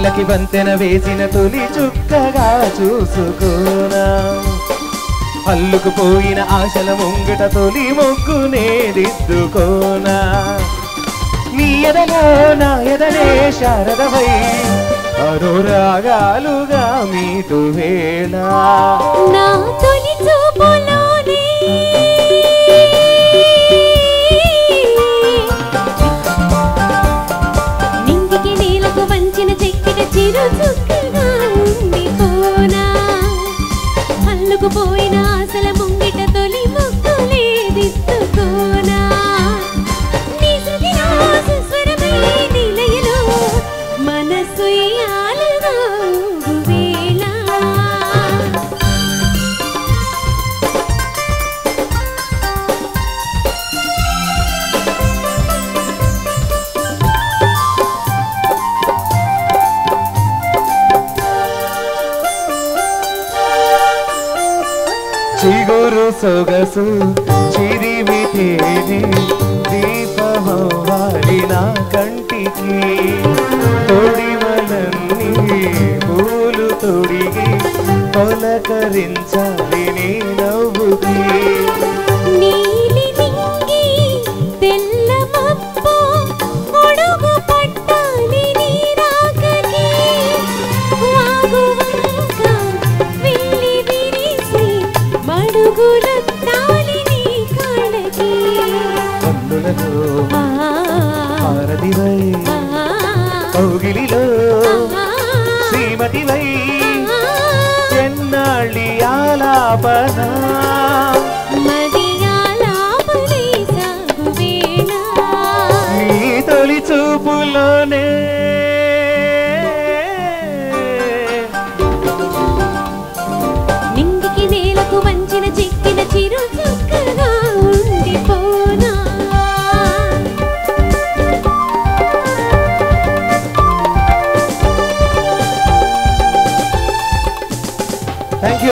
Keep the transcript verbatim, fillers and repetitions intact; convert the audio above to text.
కళ్ళకి వంతెన వేసిన తొలి చుక్కగా చూసుకోనా అల్లుకుపోయిన ఆశల ముంగట తొలి మొగ్గునే దిద్దుకోనా నీ ఎదలో నా ఎదలే శారదవై అనురాగాలుగా మీటు వేళ నా తొలి చూపులోనే నింగికి నీలకు వంచిన చెక్కిట చిరు చుక్కగా ఉండిపోనా అల్లుకుపోయిన ఆశల ముంగిట తొలి మొక్కులే దిద్దుకోనా నీ శృతిలో సుస్వరమై నిలయలో మనసు యాలుగా వేళ చిగురు సొగసు చిరిమి తేనె దీపమవ్వాలి నా కంటికి తొడిమలన్నీ పూలు తొడిగి పొలకరించాలి